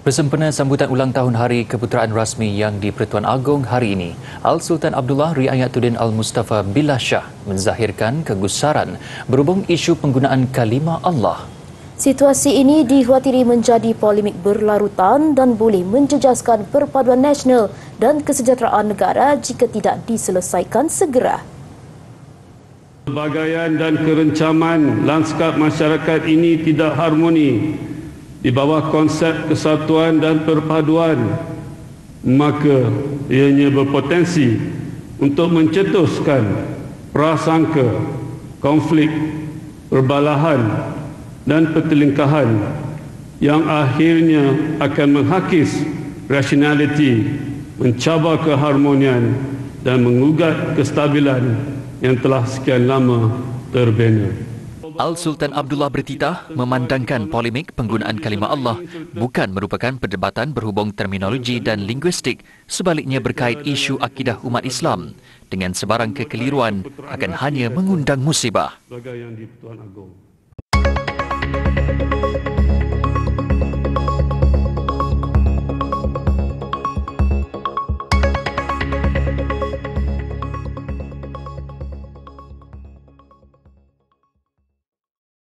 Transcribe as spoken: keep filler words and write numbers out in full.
Bersempena sambutan ulang tahun Hari Keputeraan Rasmi yang di-Pertuan Agong hari ini, Al-Sultan Abdullah Riayatuddin Al-Mustafa Billah Shah menzahirkan kegusaran berhubung isu penggunaan kalimah Allah. Situasi ini dikhawatiri menjadi polemik berlarutan dan boleh menjejaskan perpaduan nasional dan kesejahteraan negara jika tidak diselesaikan segera. Pelbagaian dan kerencaman lanskap masyarakat ini tidak harmoni di bawah konsep kesatuan dan perpaduan, maka ianya berpotensi untuk mencetuskan prasangka, konflik, perbalahan dan pertelingkahan yang akhirnya akan menghakis rasionaliti, mencabar keharmonian dan mengugat kestabilan yang telah sekian lama terbina. Al-Sultan Abdullah bertitah memandangkan polemik penggunaan kalimah Allah bukan merupakan perdebatan berhubung terminologi dan linguistik, sebaliknya berkait isu akidah umat Islam dengan sebarang kekeliruan akan hanya mengundang musibah.